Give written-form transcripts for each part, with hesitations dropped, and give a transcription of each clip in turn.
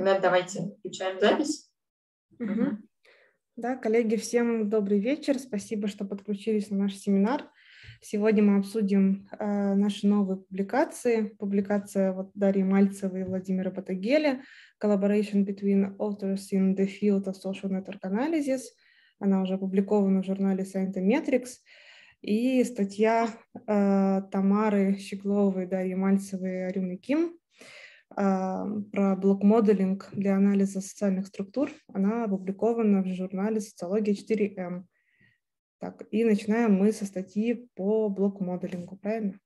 Тогда давайте включаем запись. Угу. Да, коллеги, всем добрый вечер. Спасибо, что подключились на наш семинар. Сегодня мы обсудим наши новые публикации. Публикация Дарьи Мальцевой и Владимира Батагеля «Collaboration between authors in the field of social network analysis». Она уже опубликована в журнале Scientometrics. И статья Тамары Щегловой, Дарьи Мальцевой и Арюны Ким про блок-моделинг для анализа социальных структур. Она опубликована в журнале «Социология 4М». Так, и начинаем мы со статьи по блок-моделингу, правильно?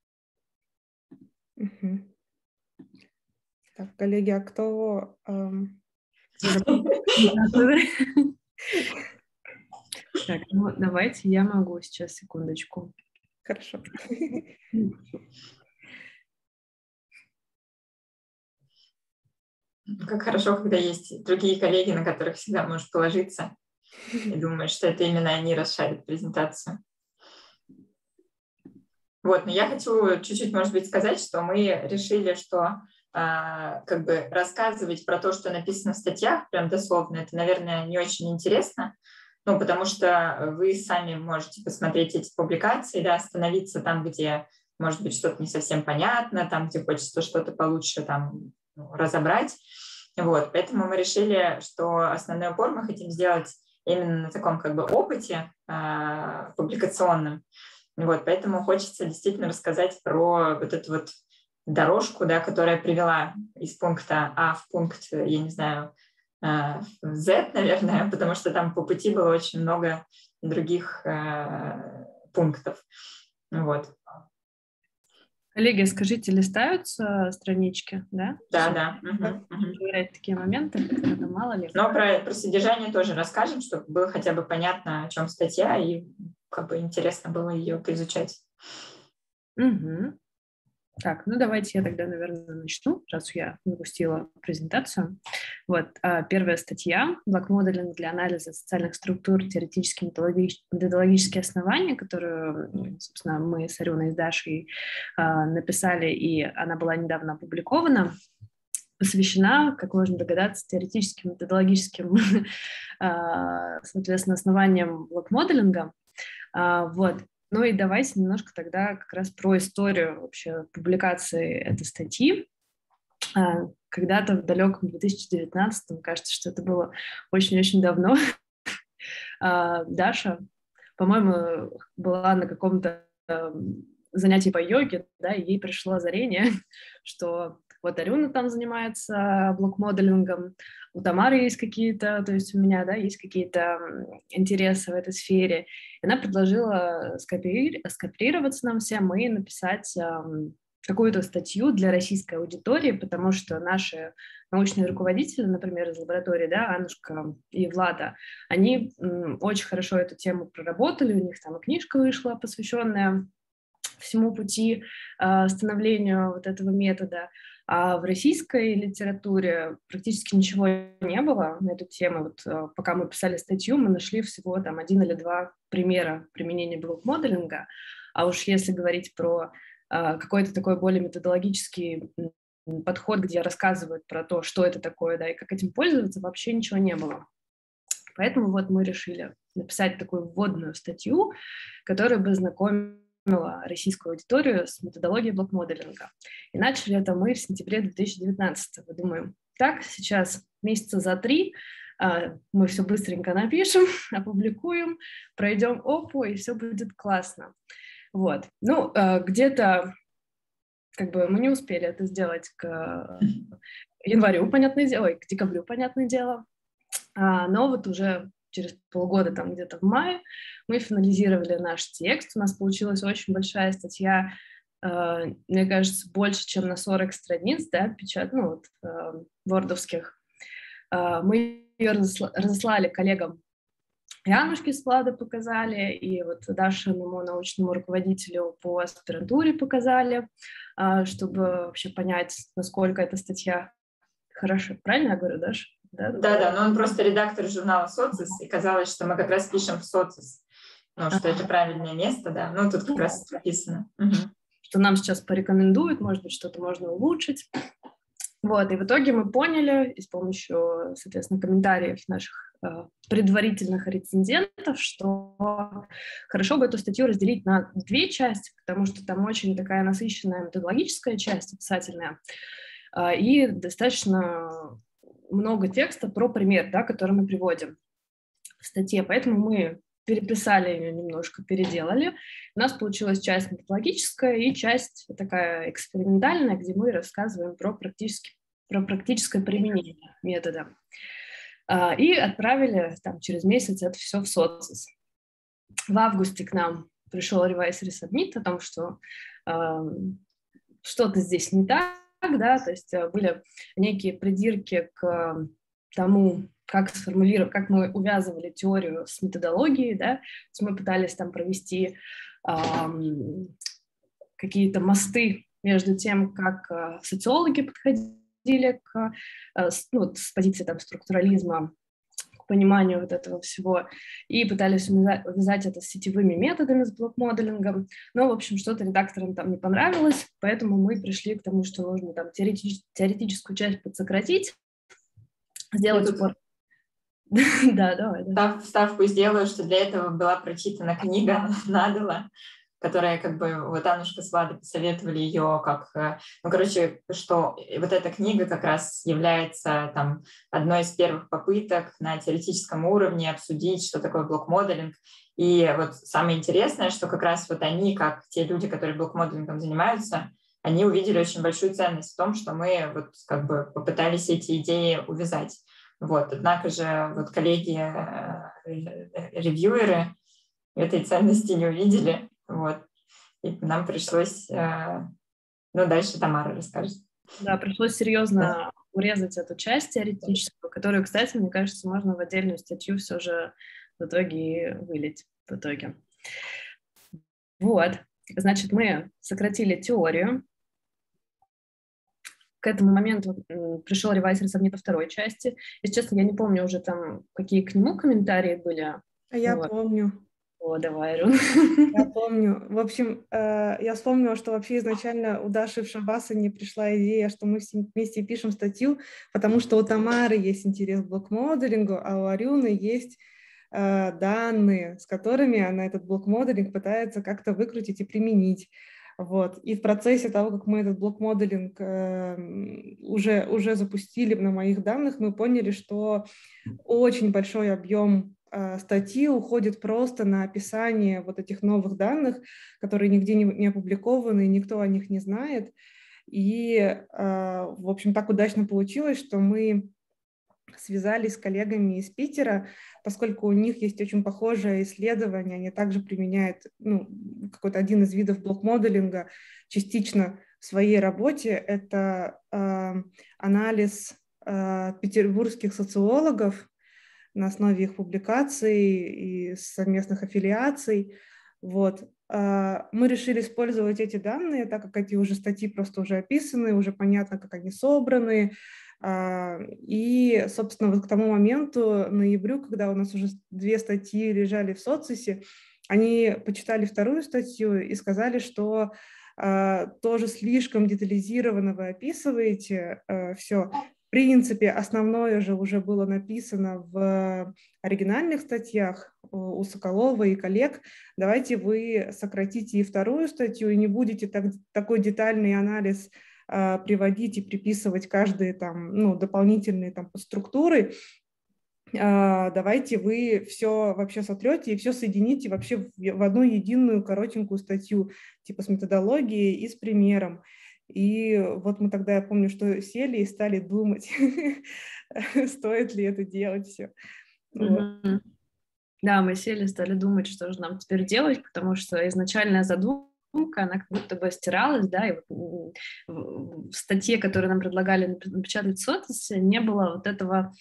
Угу. Так, коллеги, а кто... Так, ну давайте я могу сейчас, секундочку. Хорошо. Как хорошо, когда есть другие коллеги, на которых всегда можешь положиться, и думаешь, что это именно они расшарят презентацию. Вот, но я хочу чуть-чуть, может быть, сказать, что мы решили, что как бы рассказывать про то, что написано в статьях, прям дословно, это, наверное, не очень интересно, ну, потому что вы сами можете посмотреть эти публикации, да, остановиться там, где, может быть, что-то не совсем понятно, там, где хочется что-то получше там разобрать. Вот, поэтому мы решили, что основной упор мы хотим сделать именно на таком как бы опыте публикационном. Вот, поэтому хочется действительно рассказать про вот эту вот дорожку, да, которая привела из пункта А в пункт, я не знаю, Z, наверное, потому что там по пути было очень много других пунктов. Вот. Коллеги, скажите, листаются странички, да? Да. Проверять такие моменты, это мало ли. Но про содержание тоже расскажем, чтобы было хотя бы понятно, о чем статья, и как бы интересно было ее поизучать. Угу. Так, ну давайте я тогда, наверное, начну, раз я запустила презентацию. Вот, первая статья «Блок-моделинг для анализа социальных структур, теоретические методологические основания», которую, собственно, мы с Арюной и с Дашей написали, и она была недавно опубликована, посвящена, как можно догадаться, теоретическим, методологическим, соответственно, основаниям блок-моделинга. Вот. Ну и давайте немножко тогда как раз про историю вообще публикации этой статьи. Когда-то в далеком 2019, кажется, что это было очень-очень давно, Даша, по-моему, была на каком-то занятии по йоге, да, и ей пришло озарение, что вот Арюна там занимается блок-моделингом, у Тамары есть какие-то, то есть у меня, да, есть какие-то интересы в этой сфере. И она предложила скооперироваться нам всем и написать какую-то статью для российской аудитории, потому что наши научные руководители, например, из лаборатории, да, Аннушка и Влада, они очень хорошо эту тему проработали, у них там и книжка вышла, посвященная всему пути становлению вот этого метода. А в российской литературе практически ничего не было на эту тему. Вот пока мы писали статью, мы нашли всего там 1 или 2 примера применения блок-моделинга. А уж если говорить про какой-то такой более методологический подход, где рассказывают про то, что это такое, да, и как этим пользоваться, вообще ничего не было. Поэтому вот мы решили написать такую вводную статью, которая бы знакомила российскую аудиторию с методологией блок-моделинга. И начали это мы в сентябре 2019. Думаем, так, сейчас месяца за 3 мы все быстренько напишем, опубликуем, пройдем ОПУ, и все будет классно. Вот. Ну, где-то как бы мы не успели это сделать к январю, понятное дело, и к декабрю, понятное дело. Но вот уже через полгода, там где-то в мае, мы финализировали наш текст. У нас получилась очень большая статья, мне кажется, больше, чем на 40 страниц, да, вордовских. Мы ее разослали коллегам. Янушке с Владой показали, и вот Дашиному научному руководителю по аспирантуре показали, чтобы вообще понять, насколько эта статья хороша. Правильно я говорю, Даша? Да, но он просто редактор журнала «Социс», и казалось, что мы как раз пишем в «Социс», ну, что это правильное место, да, ну, тут как раз написано. Что нам сейчас порекомендуют, может быть, что-то можно улучшить. Вот, и в итоге мы поняли, и с помощью, соответственно, комментариев наших предварительных рецензентов, что хорошо бы эту статью разделить на две части, потому что там очень такая насыщенная методологическая часть описательная, и достаточно много текста про пример, да, который мы приводим в статье. Поэтому мы переписали ее немножко, переделали. У нас получилась часть методологическая и часть такая экспериментальная, где мы рассказываем про практическое применение метода. И отправили там через месяц это все в соцсеть. В августе к нам пришел revise resubmit о том, что что-то здесь не так, да, то есть были некие придирки к тому, как сформулировать, как мы увязывали теорию с методологией, да, то есть мы пытались там провести какие-то мосты между тем, как социологи подходили к, ну, с позиции там структурализма к пониманию вот этого всего, и пытались увязать это с сетевыми методами, с блок-моделингом, но, в общем, что-то редакторам там не понравилось, поэтому мы пришли к тому, что нужно там теоретическую часть подсократить, сделать упор. Да, давай. Вставку сделаю, что для этого была прочитана книга Надала, которая как бы, вот Аннушка с Владой посоветовали ее как, ну, короче, что вот эта книга как раз является там одной из первых попыток на теоретическом уровне обсудить, что такое блок-моделинг. И вот самое интересное, что как раз вот они, как те люди, которые блок-моделингом занимаются, они увидели очень большую ценность в том, что мы вот как бы попытались эти идеи увязать. Вот. Однако же вот коллеги-ревьюеры этой ценности не увидели. Вот. И нам пришлось... Ну, дальше Тамара расскажет. Да, пришлось серьезно урезать эту часть теоретическую, которую, кстати, мне кажется, можно в отдельную статью все же в итоге вылить. В итоге. Вот. Значит, мы сократили теорию. К этому моменту пришел revise resubmit второй части. Если честно, я не помню уже там, какие к нему комментарии были. А я помню. О, давай, Арюн. Я помню. В общем, я вспомнила, что вообще изначально у Даши в Шабасане пришла идея, что мы вместе пишем статью, потому что у Тамары есть интерес к блок-моделингу, а у Арюны есть данные, с которыми она этот блок-моделинг пытается как-то выкрутить и применить. Вот. И в процессе того, как мы этот блок-моделинг уже запустили на моих данных, мы поняли, что очень большой объем статьи уходит просто на описание вот этих новых данных, которые нигде не опубликованы, никто о них не знает. И, в общем, так удачно получилось, что мы связались с коллегами из Питера, поскольку у них есть очень похожее исследование, они также применяют какой-то один из видов блок-моделинга частично в своей работе. Это анализ петербургских социологов на основе их публикаций и совместных аффилиаций. Вот. Мы решили использовать эти данные, так как эти уже статьи просто уже описаны, уже понятно, как они собраны. И, собственно, вот к тому моменту, ноябрю, когда у нас уже 2 статьи лежали в соцсети, они почитали вторую статью и сказали, что тоже слишком детализированно вы описываете все. В принципе, основное же уже было написано в оригинальных статьях у Соколова и коллег. Давайте вы сократите и вторую статью, и не будете такой детальный анализ приводить и приписывать каждые там, дополнительные там структуры. Давайте вы все вообще сотрете и все соедините вообще в одну единую коротенькую статью, типа с методологией и с примером. И вот мы тогда, я помню, что сели и стали думать, стоит ли это делать все. Вот. Да, мы сели, стали думать, что же нам теперь делать, потому что изначальная задумка, она как будто бы стиралась, да, и вот в статье, которую нам предлагали напечатать в соцсети, не было вот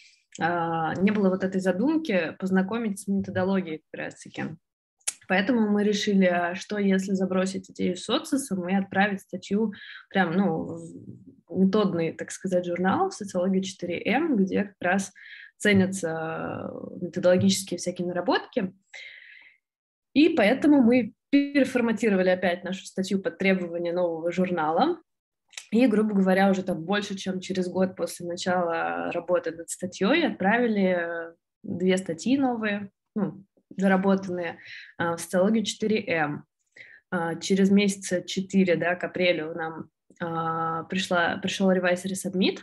этой задумки познакомить с методологией как раз-таки. Поэтому мы решили, что если забросить идею соцсетям и отправить статью прям, в методный, так сказать, журнал «Социология 4М», где как раз ценятся методологические всякие наработки. И поэтому мы переформатировали опять нашу статью под требования нового журнала. И, грубо говоря, уже там больше, чем через год после начала работы над статьей отправили 2 статьи новые, ну, доработанные в социологию 4М. Через месяца 4, да, к апрелю нам пришел ревайз resubmit,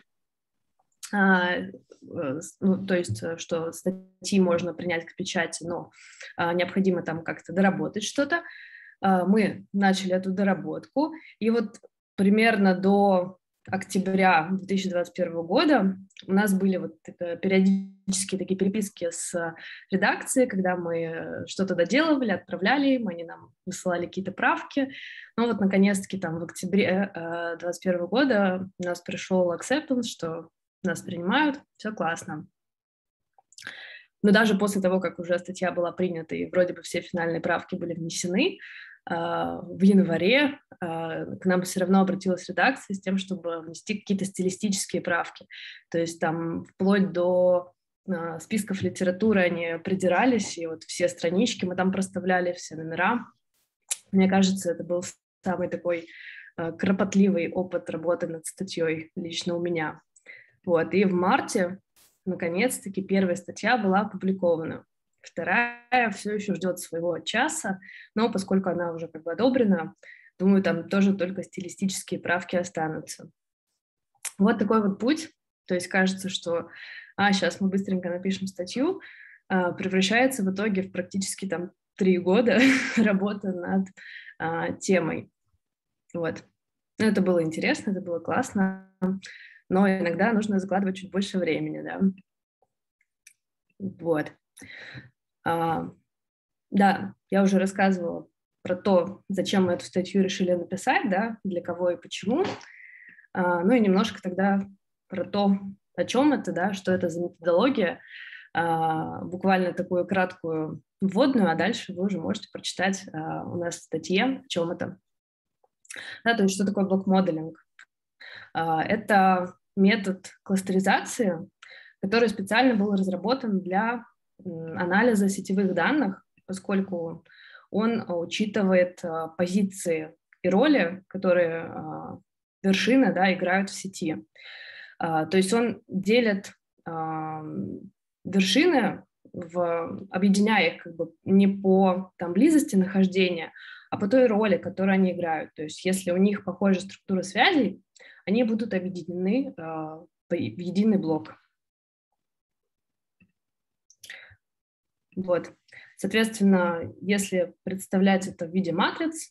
ну, то есть, что статьи можно принять к печати, но необходимо там как-то доработать что-то. Мы начали эту доработку, и вот примерно до октября 2021 года у нас были вот периодические такие переписки с редакцией, когда мы что-то доделывали, отправляли им, они нам высылали какие-то правки. Но вот наконец-таки там в октябре 2021 года у нас пришел acceptance, что нас принимают, все классно. Но даже после того, как уже статья была принята и вроде бы все финальные правки были внесены, в январе к нам все равно обратилась редакция с тем, чтобы внести какие-то стилистические правки. То есть там вплоть до списков литературы они придирались, и вот все странички мы там проставляли, все номера. Мне кажется, это был самый такой кропотливый опыт работы над статьей лично у меня. Вот. И в марте, наконец-таки, первая статья была опубликована. Вторая все еще ждет своего часа, но поскольку она уже как бы одобрена, думаю, там тоже только стилистические правки останутся. Вот такой вот путь. То есть кажется, что сейчас мы быстренько напишем статью, превращается в итоге в практически там 3 года работы над темой. Вот. Это было интересно, это было классно, но иногда нужно закладывать чуть больше времени, да. Вот. Да, я уже рассказывала про то, зачем мы эту статью решили написать, да, для кого и почему. Ну и немножко тогда про то, о чем это, да, что это за методология, буквально такую краткую вводную, а дальше вы уже можете прочитать у нас в статье, о чем это. Да, то есть что такое блок-моделинг? Это метод кластеризации, который специально был разработан для анализа сетевых данных, поскольку он учитывает позиции и роли, которые вершины, да, играют в сети. То есть он делит вершины, объединяя их как бы не по там, близости нахождения, а по той роли, которую они играют. То есть если у них похожая структура связей, они будут объединены в единый блок. Вот. Соответственно, если представлять это в виде матриц,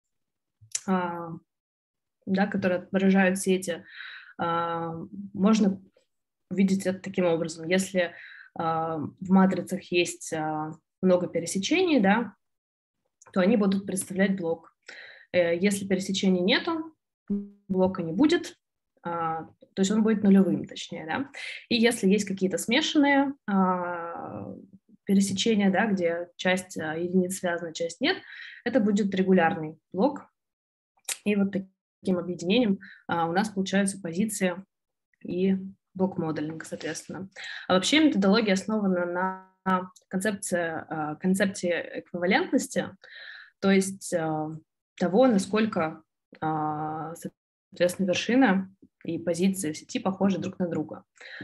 да, которые отображают сети, можно увидеть это таким образом. Если в матрицах есть много пересечений, да, то они будут представлять блок. Если пересечений нету, блока не будет, то есть он будет нулевым, точнее, да. И если есть какие-то смешанные пересечения, да, где часть единиц связана, часть нет, это будет регулярный блок. И вот таким объединением у нас получаются позиции и блок-моделинг, соответственно. А вообще методология основана на концепции эквивалентности, то есть того, насколько, соответственно, вершина и позиции в сети похожи друг на друга.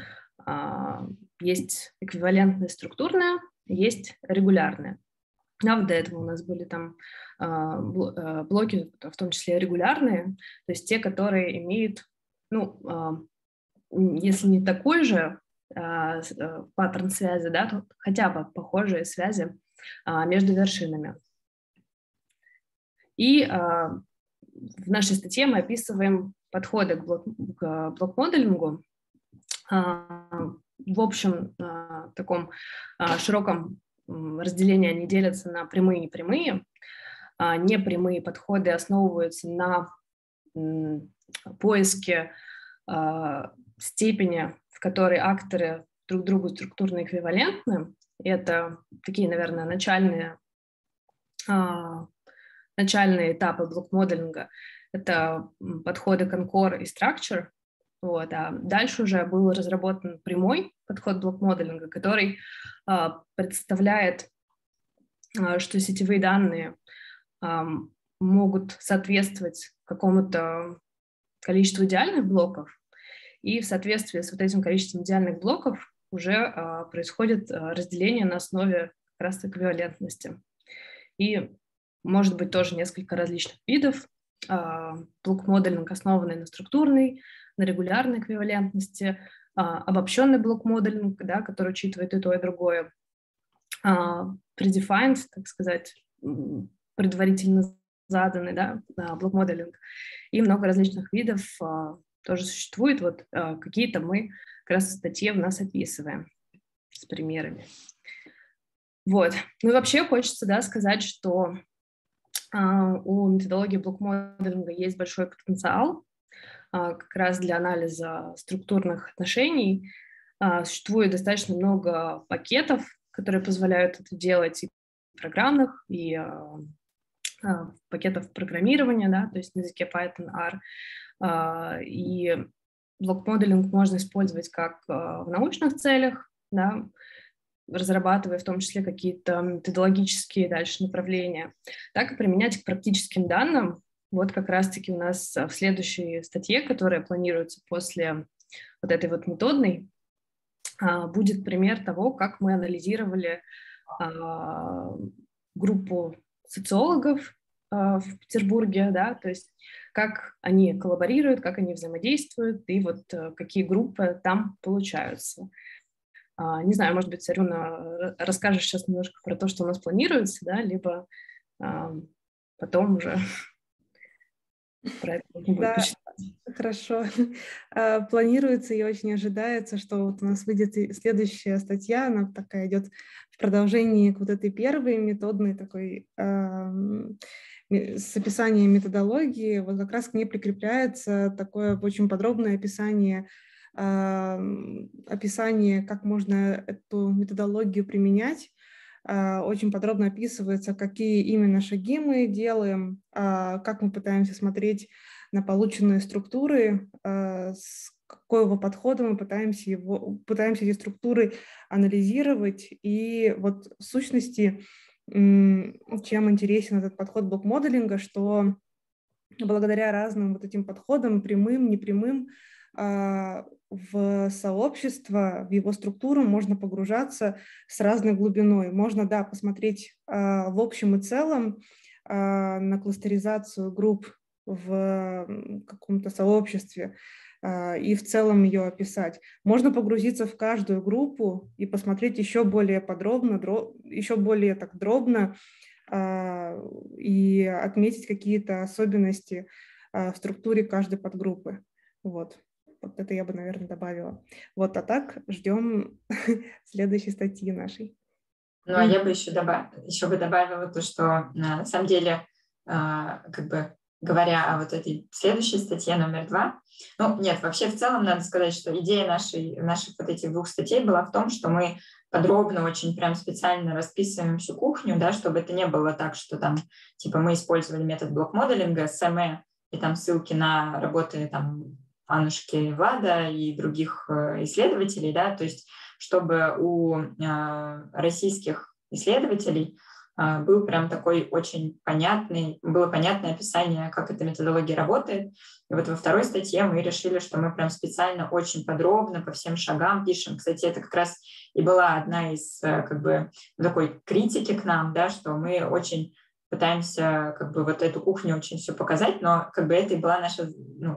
Есть эквивалентная структурная, есть регулярная. А вот до этого у нас были там блоки, в том числе регулярные, то есть те, которые имеют, ну, если не такой же паттерн связи, да, то хотя бы похожие связи между вершинами. И в нашей статье мы описываем подходы к блок-моделингу в общем таком широком разделении они делятся на прямые и непрямые. Непрямые подходы основываются на поиске степени, в которой акторы друг другу структурно эквивалентны. Это такие, наверное, начальные этапы блок-моделинга. Это подходы Concore и Structure. Вот. А дальше уже был разработан прямой подход блок-моделинга, который представляет, что сетевые данные могут соответствовать какому-то количество идеальных блоков, и в соответствии с вот этим количеством идеальных блоков уже происходит разделение на основе как раз эквивалентности. И может быть тоже несколько различных видов. Блок-моделинг, основанный на структурной, на регулярной эквивалентности, обобщенный блок-моделинг, да, который учитывает и то, и другое, predefined, так сказать, предварительно заданный, да, блок-моделинг, и много различных видов тоже существует. Вот какие-то мы как раз в статье в нас описываем с примерами. Вот. Ну и вообще хочется, да, сказать, что у методологии блок-моделинга есть большой потенциал как раз для анализа структурных отношений. Существует достаточно много пакетов, которые позволяют это делать, и программных, и пакетов программирования, да, то есть на языке Python, R. И блок-моделинг можно использовать как в научных целях, да, разрабатывая в том числе какие-то методологические дальше направления, так и применять к практическим данным. Вот как раз-таки у нас в следующей статье, которая планируется после вот этой вот методной, будет пример того, как мы анализировали группу социологов в Петербурге, да, то есть как они коллаборируют, как они взаимодействуют, и вот какие группы там получаются. Не знаю, может быть, Арюна, расскажешь сейчас немножко про то, что у нас планируется, да, либо потом уже про это можно будет почитать. Хорошо. Планируется и очень ожидается, что вот у нас выйдет следующая статья, она такая идет в продолжении к вот этой первой методной такой с описанием методологии. Вот как раз к ней прикрепляется такое очень подробное описание, как можно эту методологию применять. Очень подробно описывается, какие именно шаги мы делаем, как мы пытаемся смотреть на полученные структуры, с какого подхода мы пытаемся эти структуры анализировать. И вот в сущности, чем интересен этот подход блок-моделинга, что благодаря разным вот этим подходам, прямым, непрямым, в сообщество, в его структуру можно погружаться с разной глубиной. Можно, да, посмотреть в общем и целом на кластеризацию групп в каком-то сообществе и в целом ее описать. Можно погрузиться в каждую группу и посмотреть еще более подробно, еще более так дробно и отметить какие-то особенности в структуре каждой подгруппы. Вот. Вот это я бы, наверное, добавила. Вот, а так ждем следующей статьи нашей. Ну, а я бы еще добавила то, что на самом деле, как бы говоря о вот этой следующей статье номер 2, ну, нет, вообще в целом надо сказать, что идея наших вот этих 2 статей была в том, что мы подробно, очень прям специально расписываем всю кухню, да, чтобы это не было так, что там, типа, мы использовали метод блок-моделинга, СМЭ, и там ссылки на работы там Аннушки, Влада и других исследователей, да, то есть чтобы у российских исследователей был прям такой очень было понятное описание, как эта методология работает. И вот во второй статье мы решили, что мы прям специально очень подробно по всем шагам пишем. Кстати, это как раз и была одна из как бы такой критики к нам, да, что мы очень пытаемся как бы вот эту кухню очень все показать, но как бы это и была наша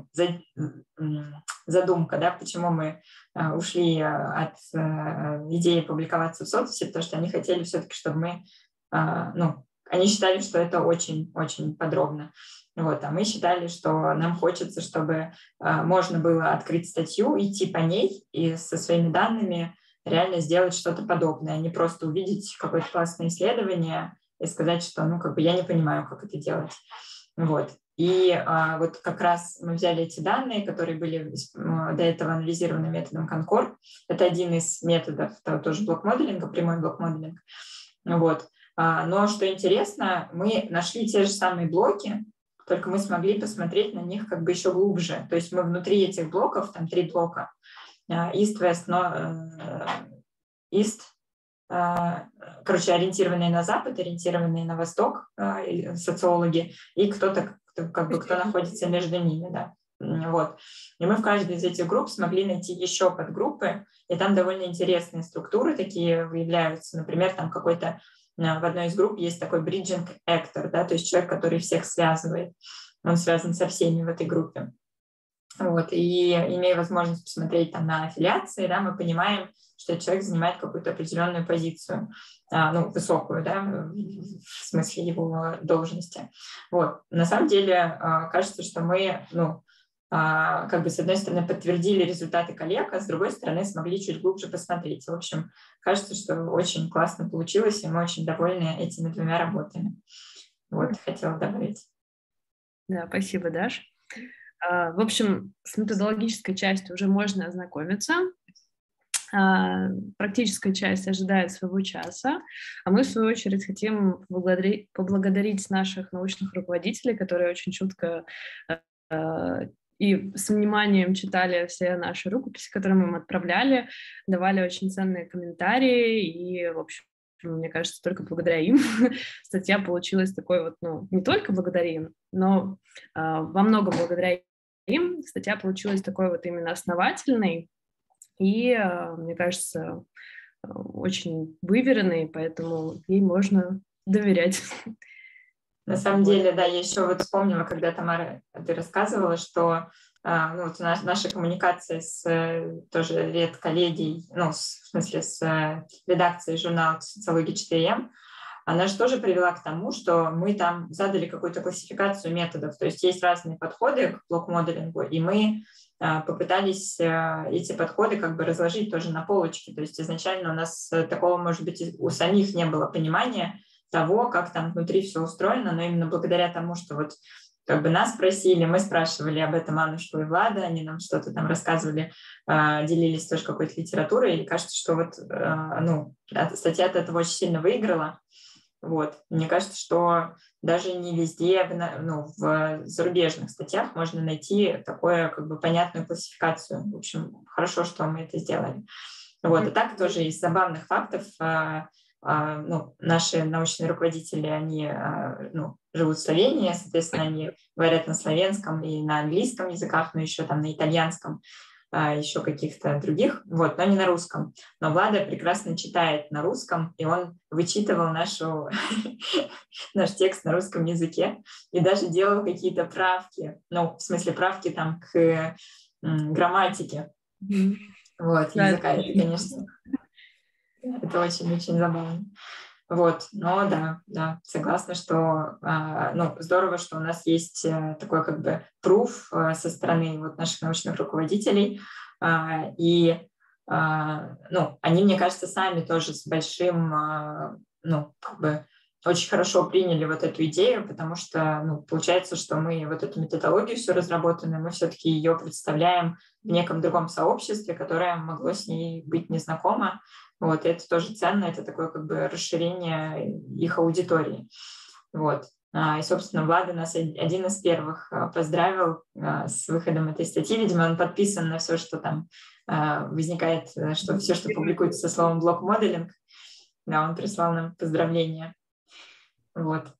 задумка, да, почему мы ушли от идеи публиковаться в соцсети, потому что они хотели все-таки, чтобы мы, они считали, что это очень-очень подробно. Вот, а мы считали, что нам хочется, чтобы можно было открыть статью, идти по ней и со своими данными реально сделать что-то подобное, а не просто увидеть какое-то классное исследование и сказать, что, как бы я не понимаю, как это делать. Вот. И вот как раз мы взяли эти данные, которые были до этого анализированы методом Concord. Это один из методов тоже блок-моделинга, прямой блок-моделинг. Вот. Но что интересно, мы нашли те же самые блоки, только мы смогли посмотреть на них как бы еще глубже. То есть мы внутри этих блоков, там 3 блока, East, West, East, ориентированные на Запад, ориентированные на Восток социологи, и кто находится между ними, да, Вот. И мы в каждой из этих групп смогли найти еще подгруппы, и там довольно интересные структуры такие выявляются. Например, там какой-то в одной из групп есть такой bridging actor, да, то есть человек, который всех связывает. Он связан со всеми в этой группе. Вот. И имея возможность посмотреть там на аффилиации, да, мы понимаем, что человек занимает какую-то определенную позицию, ну, высокую, да, в смысле его должности. Вот. На самом деле кажется, что мы, ну, как бы с одной стороны подтвердили результаты коллег, а с другой стороны смогли чуть глубже посмотреть. В общем, кажется, что очень классно получилось, и мы очень довольны этими двумя работами. Вот, хотела добавить. Да, спасибо, Даш. В общем, с методологической частью уже можно ознакомиться. Практическая часть ожидает своего часа, а мы, в свою очередь, хотим поблагодарить наших научных руководителей, которые очень чутко и с вниманием читали все наши рукописи, которые мы им отправляли, давали очень ценные комментарии, и, в общем, мне кажется, только благодаря им статья получилась такой вот, ну, не только благодаря им, но во многом благодаря им статья получилась такой вот именно основательной и, мне кажется, очень выверенной, поэтому ей можно доверять. На самом деле, да, я еще вот вспомнила, когда, Тамара, ты рассказывала, что ну, вот наша коммуникация с тоже редколлегией, ну, в смысле с редакцией журнала «Социология 4М», она же тоже привела к тому, что мы там задали какую-то классификацию методов, то есть есть разные подходы к блок-моделингу, и мы попытались эти подходы как бы разложить тоже на полочке, то есть изначально у нас такого, может быть, у самих не было понимания того, как там внутри все устроено, но именно благодаря тому, что вот как бы нас спросили, мы спрашивали об этом Аннушку и Влада, они нам что-то там рассказывали, делились тоже какой-то литературой, и кажется, что вот ну, статья от этого очень сильно выиграла. Вот. Мне кажется, что даже не везде, ну, в зарубежных статьях можно найти такую как бы понятную классификацию. В общем, хорошо, что мы это сделали. Вот. И так тоже из забавных фактов, ну, наши научные руководители, они ну, живут в Словении, соответственно, они говорят на славянском и на английском языках, но еще там на итальянском, еще каких-то других, вот, но не на русском. Но Влада прекрасно читает на русском, и он вычитывал наш текст на русском языке и даже делал какие-то правки, ну, в смысле правки там к грамматике, вот, языка. Это, конечно, это очень-очень забавно. Вот, но да, согласна, что ну, здорово, что у нас есть такой как бы пруф со стороны вот наших научных руководителей, и ну, они, мне кажется, сами тоже с большим, ну, как бы очень хорошо приняли вот эту идею, потому что, ну, получается, что мы вот эту методологию все разработанную, мы все-таки ее представляем в неком другом сообществе, которое могло с ней быть незнакомо. Вот, и это тоже ценно, это такое как бы расширение их аудитории. Вот. И, собственно, Влада нас один из первых поздравил с выходом этой статьи. Видимо, он подписан на все, что там возникает, что все, что публикуется со словом блок-моделинг. Да, он прислал нам поздравления. Вот.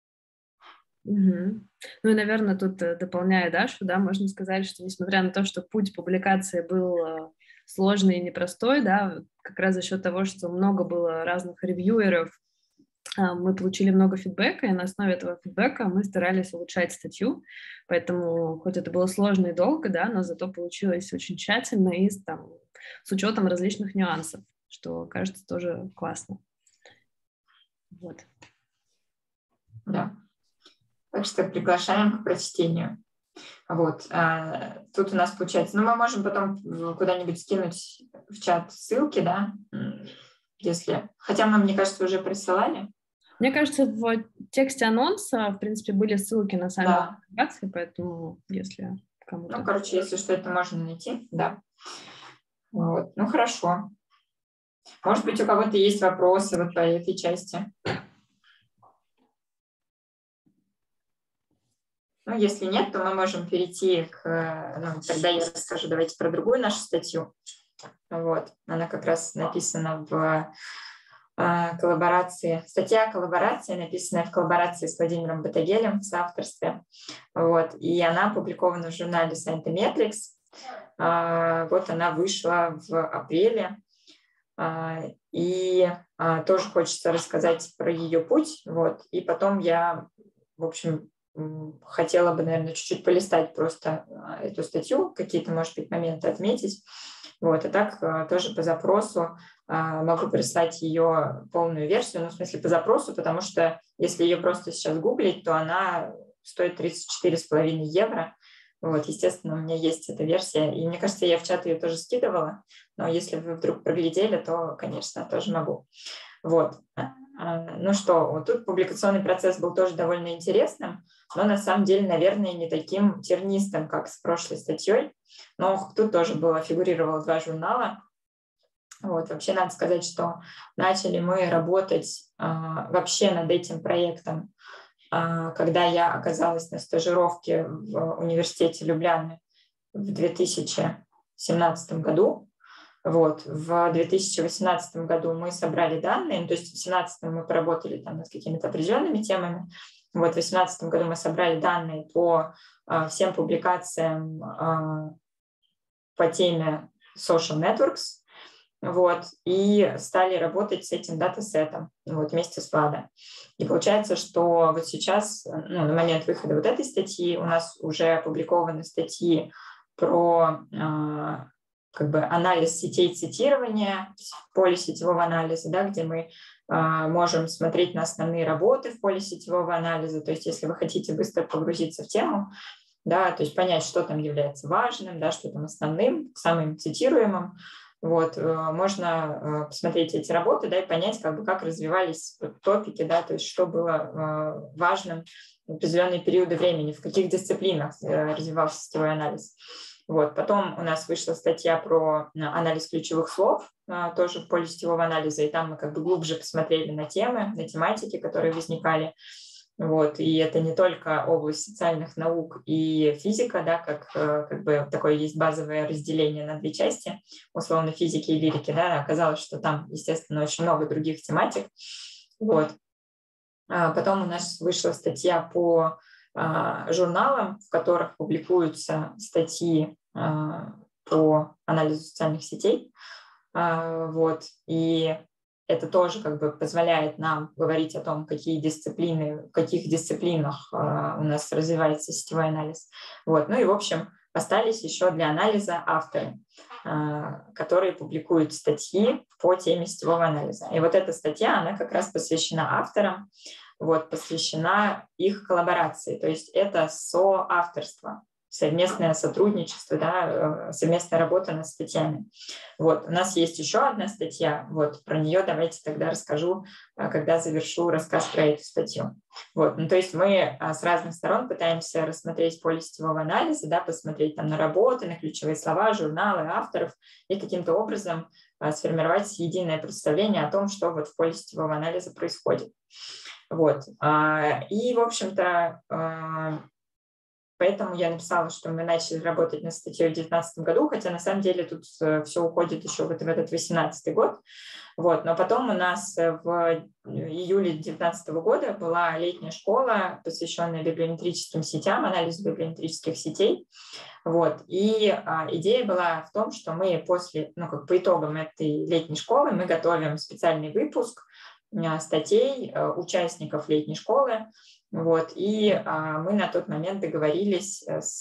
Ну и, наверное, тут, дополняя Дашу, да, можно сказать, что несмотря на то, что путь публикации был сложный и непростой, да, как раз за счет того, что много было разных ревьюеров, мы получили много фидбэка, и на основе этого фидбэка мы старались улучшать статью, поэтому хоть это было сложно и долго, да, но зато получилось очень тщательно и там, с учетом различных нюансов, что, кажется, тоже классно. Вот. Да. Так что приглашаем к прочтению. Вот. Тут у нас получается, ну, мы можем потом куда-нибудь скинуть в чат ссылки, да, если... Хотя мы, мне кажется, уже присылали. Мне кажется, в тексте анонса, в принципе, были ссылки на сами публикации, поэтому если кому-то... Ну, короче, если что, это можно найти, да. Вот. Ну, хорошо. Может быть, у кого-то есть вопросы вот по этой части? Ну, если нет, то мы можем перейти к... Ну, тогда я расскажу, давайте про другую нашу статью. Вот. Она как раз написана в коллаборации, статья коллаборации, написанная в коллаборации с Владимиром Батагелем в соавторстве. Вот, и она опубликована в журнале Scientometrics. Вот она вышла в апреле. И тоже хочется рассказать про ее путь. Вот, и потом я, в общем, хотела бы, наверное, чуть-чуть полистать просто эту статью, какие-то, может быть, моменты отметить. Вот, и так тоже по запросу могу прислать ее полную версию, ну, в смысле, по запросу, потому что если ее просто сейчас гуглить, то она стоит 34,5 евро. Вот, естественно, у меня есть эта версия, и мне кажется, я в чат ее тоже скидывала, но если вы вдруг проглядели, то, конечно, тоже могу. Вот. Ну что, вот тут публикационный процесс был тоже довольно интересным, но на самом деле, наверное, не таким тернистым, как с прошлой статьей. Но тут тоже фигурировало 2 журнала. Вот. Вообще надо сказать, что начали мы работать вообще над этим проектом, когда я оказалась на стажировке в университете Любляны в 2017 году. Вот. В 2018 году мы собрали данные, то есть в 2017 мы поработали там над какими-то определенными темами. Вот. В 2018 году мы собрали данные по всем публикациям по теме Social Networks, вот, и стали работать с этим датасетом вот, вместе с Владом. И получается, что вот сейчас, на момент выхода вот этой статьи у нас уже опубликованы статьи про анализ сетей цитирования, поле сетевого анализа, да, где мы можем смотреть на основные работы в поле сетевого анализа. То есть если вы хотите быстро погрузиться в тему, да, то есть понять, что там является важным, да, что там основным, самым цитируемым, вот, можно посмотреть эти работы, да, и понять, как развивались топики, да, то есть что было важным в определенные периоды времени, в каких дисциплинах развивался сетевой анализ. Вот. Потом у нас вышла статья про анализ ключевых слов, тоже в поле сетевого анализа, и там мы глубже посмотрели на темы, на тематики, которые возникали. Вот. И это не только область социальных наук и физика, да, как бы такое есть базовое разделение на 2 части, условно физики и лирики. Да. Оказалось, что там, естественно, очень много других тематик. Вот. Потом у нас вышла статья по журналам, в которых публикуются статьи по анализу социальных сетей. Вот. И это тоже позволяет нам говорить о том, в каких дисциплинах у нас развивается сетевой анализ. Вот. Ну и, в общем, остались еще для анализа авторы, которые публикуют статьи по теме сетевого анализа. И вот эта статья, она как раз посвящена авторам, вот, посвящена их коллаборации, то есть это соавторство, совместное сотрудничество, да, совместная работа над статьями. Вот. У нас есть еще одна статья, вот, про нее давайте тогда расскажу, когда завершу рассказ про эту статью. Вот. Ну, то есть мы с разных сторон пытаемся рассмотреть поле сетевого анализа, да, посмотреть там на работы, на ключевые слова, журналы, авторов и каким-то образом сформировать единое представление о том, что вот в поле сетевого анализа происходит. Вот. И, в общем-то, поэтому я написала, что мы начали работать над статьей в 2019 году, хотя на самом деле тут все уходит еще в этот 2018 год. Вот. Но потом у нас в июле 2019 года была летняя школа, посвященная библиометрическим сетям, анализу библиометрических сетей. Вот. И идея была в том, что мы по итогам этой летней школы мы готовим специальный выпуск статей участников летней школы. Вот. И мы на тот момент договорились с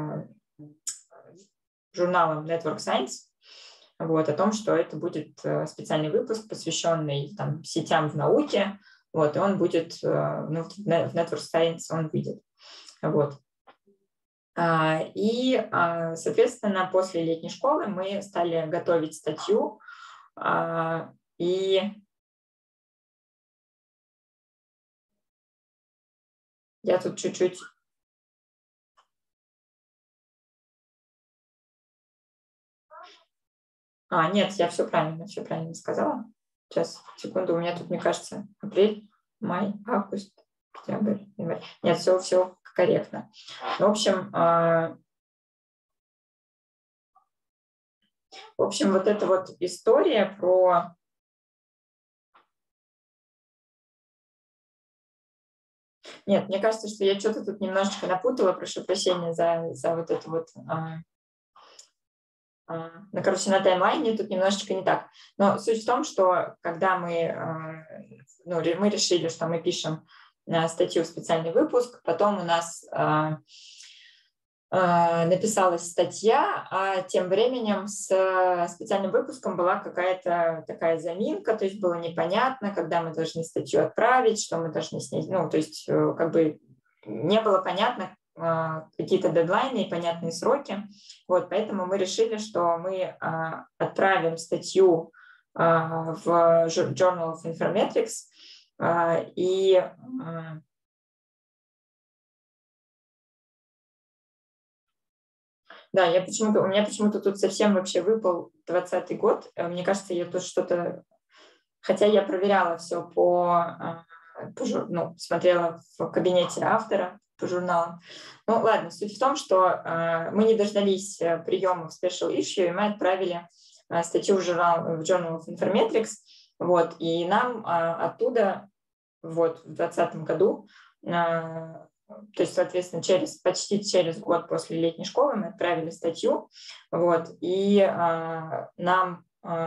журналом Network Science вот, о том, что это будет специальный выпуск, посвященный там, сетям в науке. Вот, и он будет, в Network Science он выйдет. Вот. И, соответственно, после летней школы мы стали готовить статью, и я тут чуть-чуть... Нет, я все правильно сказала. Сейчас, секунду, у меня тут, мне кажется, апрель, май, август, октябрь, январь. Нет, все корректно. В общем, вот эта вот история про Нет, мне кажется, что я что-то тут немножечко напутала, прошу прощения за вот это вот. Ну, короче, на таймлайне тут немножечко не так. Но суть в том, что когда мы решили, что мы пишем статью в специальный выпуск, потом у нас написалась статья, а тем временем с специальным выпуском была какая-то такая заминка, то есть было непонятно, когда мы должны статью отправить, что мы должны с ней, то есть как бы не было понятно какие-то дедлайны и понятные сроки. Вот, поэтому мы решили, что мы отправим статью в Journal of Informatics и да, у меня почему-то тут совсем вообще выпал 2020 год. Мне кажется, я тут что-то... Хотя я проверяла все смотрела в кабинете автора по журналам. Ну, ладно, суть в том, что мы не дождались приема в Special Issue, и мы отправили статью в Journal of Informatics, вот, и нам оттуда вот в 2020 году, то есть, соответственно, почти через год после летней школы мы отправили статью, вот, и нам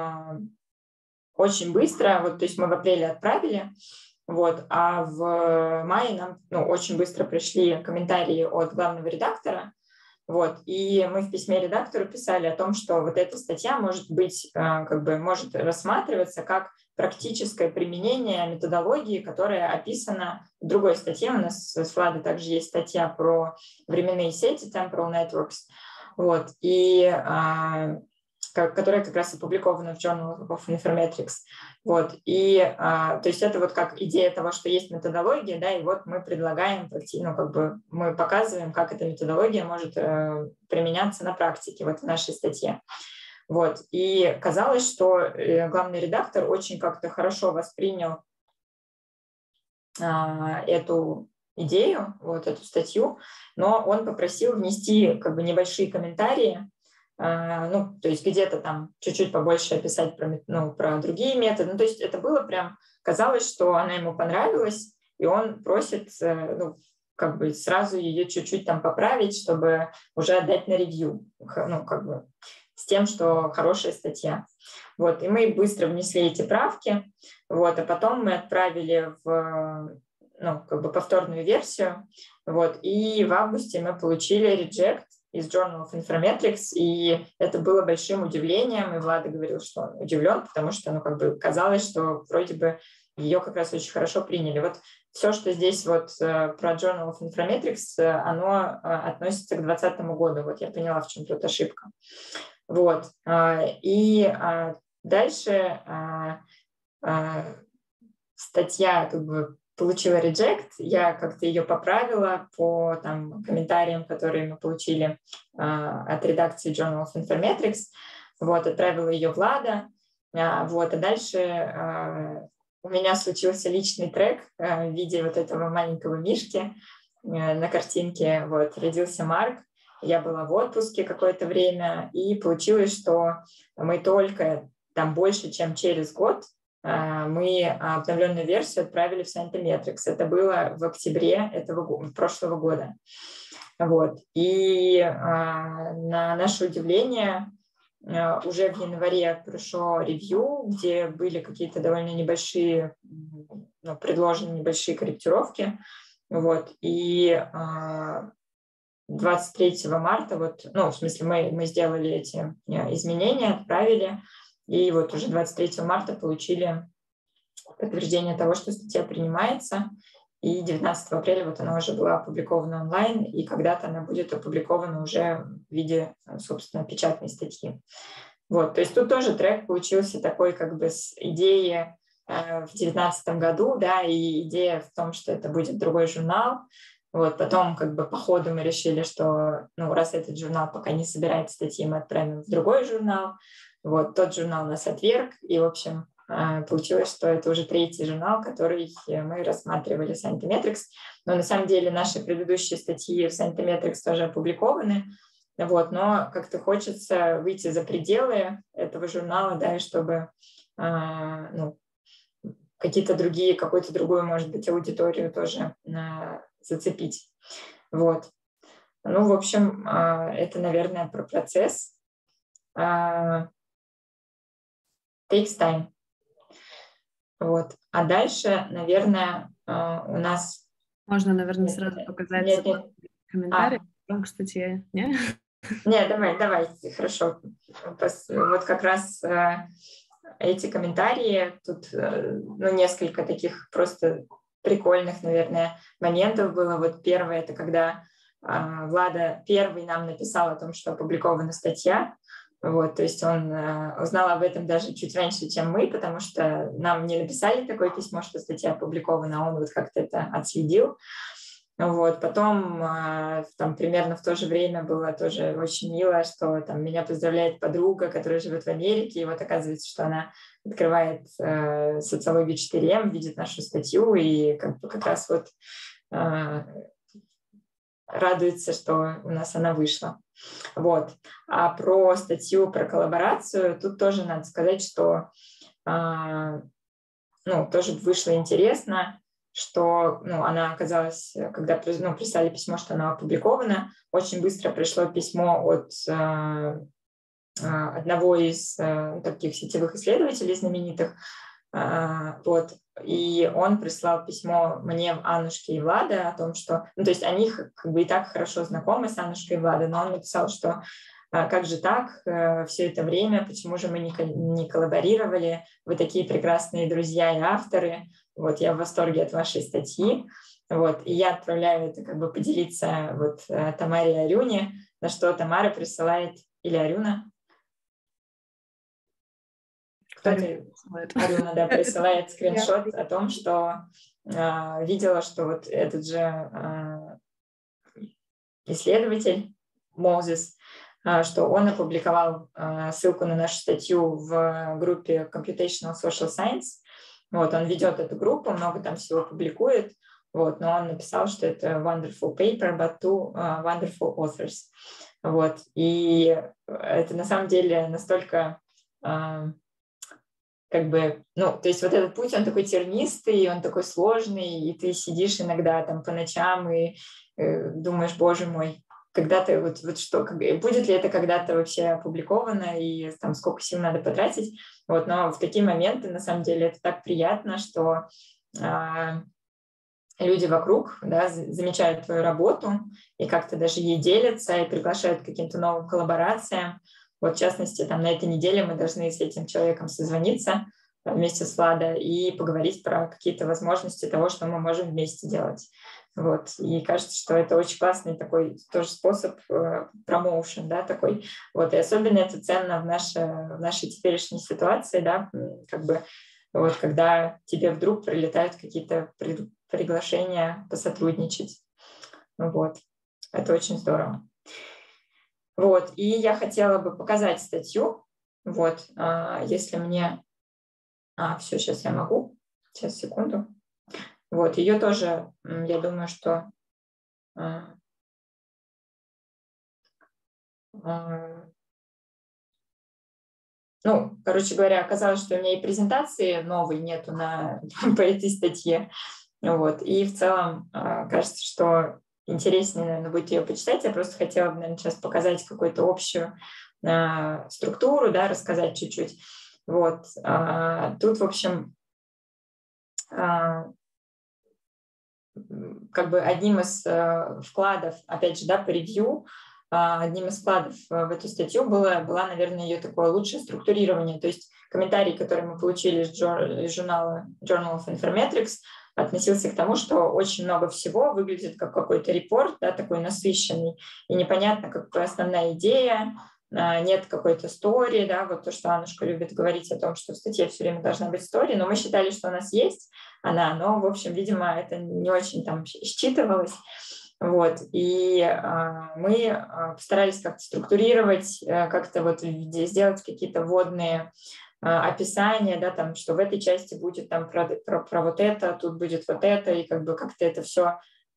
очень быстро, вот, то есть мы в апреле отправили, вот, а в мае нам очень быстро пришли комментарии от главного редактора, вот, и мы в письме редактору писали о том, что вот эта статья может рассматриваться как практическое применение методологии, которая описана в другой статье. У нас с Владой также есть статья про временные сети, Temporal Networks, вот, и которая как раз опубликована в Journal of Informatics. Вот, и то есть это вот как идея того, что есть методология, да, и вот мы предлагаем, мы показываем, как эта методология может применяться на практике, вот в нашей статье. Вот, и казалось, что главный редактор очень как-то хорошо воспринял эту идею, вот эту статью, но он попросил внести небольшие комментарии, то есть где-то там чуть-чуть побольше описать про другие методы. То есть это было прям, казалось, что она ему понравилась, и он просит сразу ее чуть-чуть там поправить, чтобы уже отдать на ревью, с тем, что хорошая статья. Вот, и мы быстро внесли эти правки, вот, а потом мы отправили в повторную версию, вот, и в августе мы получили reject из Journal of Informatics, и это было большим удивлением, и Влада говорил, что он удивлен, потому что, казалось, что вроде бы ее как раз очень хорошо приняли. Вот все, что здесь вот про Journal of Informatics, оно относится к 2020 году, вот я поняла, в чем тут ошибка. Вот, и дальше статья получила reject, я как-то ее поправила по комментариям, которые мы получили от редакции Journal of Informatics, вот, отправила ее Влада, вот, а дальше у меня случился личный трек в виде вот этого маленького мишки на картинке, вот, родился Марк, я была в отпуске какое-то время, и получилось, что мы только больше, чем через год, мы обновленную версию отправили в Scientometrics. Это было в октябре прошлого года. Вот. И на наше удивление уже в январе прошло ревью, где были какие-то довольно небольшие, предложены небольшие корректировки. Вот. И 23 марта, мы сделали эти изменения, отправили, и вот уже 23 марта получили подтверждение того, что статья принимается, и 19 апреля вот она уже была опубликована онлайн, и когда-то она будет опубликована уже в виде, собственно, печатной статьи. Вот, то есть тут тоже трек получился такой с идеей в 2019 году, да, и идея в том, что это будет другой журнал. Вот, потом по ходу мы решили, что раз этот журнал пока не собирает статьи, мы отправим в другой журнал. Вот, тот журнал нас отверг, и, в общем, получилось, что это уже третий журнал, который мы рассматривали в Scientometrics. Но на самом деле наши предыдущие статьи в Scientometrics тоже опубликованы, вот, но как-то хочется выйти за пределы этого журнала, да, и чтобы какие-то другие, какую-то другую, может быть, аудиторию тоже зацепить. Вот. Ну, в общем, это, наверное, про процесс. Takes time. Вот. А дальше, наверное, у нас... Можно, наверное, сразу показать комментарий к статье, не? Нет, давай, хорошо. Вот как раз эти комментарии, тут несколько таких просто прикольных, наверное, моментов было. Вот первое, это когда Влада первый нам написал о том, что опубликована статья. Вот, то есть он узнал об этом даже чуть раньше, чем мы, потому что нам не написали такое письмо, что статья опубликована, а он вот как-то это отследил. Вот, потом там примерно в то же время было тоже очень мило, что там меня поздравляет подруга, которая живет в Америке, и вот оказывается, что она открывает социологию 4М, видит нашу статью и как раз вот радуется, что у нас она вышла. Вот. А про статью, про коллаборацию, тут тоже надо сказать, что тоже вышло интересно, что она оказалась, когда прислали письмо, что она опубликована, очень быстро пришло письмо от одного из таких сетевых исследователей знаменитых, вот, и он прислал письмо мне, Аннушке и Владе о том, что, то есть они как бы и так хорошо знакомы с Аннушкой и Владой, но он написал, что как же так, все это время, почему же мы не коллаборировали, вы такие прекрасные друзья и авторы, вот, я в восторге от вашей статьи, вот, и я отправляю это как бы поделиться вот Тамаре и Арюне, на что Тамара присылает, или Арюна? Кто-то, Арюна, да, присылает скриншот о том, что видела, что вот этот же исследователь Мозес, что он опубликовал ссылку на нашу статью в группе Computational Social Science. Вот, он ведет эту группу, много там всего публикует, вот, но он написал, что это wonderful paper, but two wonderful authors. Вот, и это на самом деле настолько... как бы, то есть вот этот путь, он такой тернистый, он такой сложный, и ты сидишь иногда там по ночам и думаешь, боже мой, когда-то вот что, будет ли это когда-то вообще опубликовано, и там сколько сил надо потратить, вот, но в такие моменты, на самом деле, это так приятно, что люди вокруг, да, замечают твою работу и как-то даже ей делятся и приглашают к каким-то новым коллаборациям. Вот, в частности, там на этой неделе мы должны с этим человеком созвониться вместе с Владой и поговорить про какие-то возможности того, что мы можем вместе делать. Вот. И кажется, что это очень классный такой тоже способ промоушен, да, такой. Вот. И особенно это ценно в нашей теперешней ситуации, да, как бы вот, когда тебе вдруг прилетают какие-то приглашения посотрудничать. Вот. Это очень здорово. Вот, и я хотела бы показать статью, вот, если мне... все, сейчас я могу, сейчас, секунду. Вот, ее тоже, я думаю, что... короче говоря, оказалось, что у меня и презентации новой нету по этой статье, вот, и в целом кажется, что интереснее, наверное, будет ее почитать. Я просто хотела бы, наверное, сейчас показать какую-то общую структуру, да, рассказать чуть-чуть. Вот. Тут, в общем, как бы одним из вкладов, опять же, да, по ревью, одним из вкладов в эту статью была, наверное, ее такое лучшее структурирование. То есть комментарий, который мы получили из журнала Journal of Informatics, относился к тому, что очень много всего выглядит как какой-то репорт, да, такой насыщенный, и непонятно, какая основная идея, нет какой-то стори, да, вот то, что Аннушка любит говорить о том, что в статье все время должна быть стори, но мы считали, что у нас есть она, но, в общем, видимо, это не очень там считывалось. Вот, и мы постарались как-то структурировать, как-то вот сделать какие-то вводные описание, да, там, что в этой части будет там про вот это, тут будет вот это, и как бы как-то это все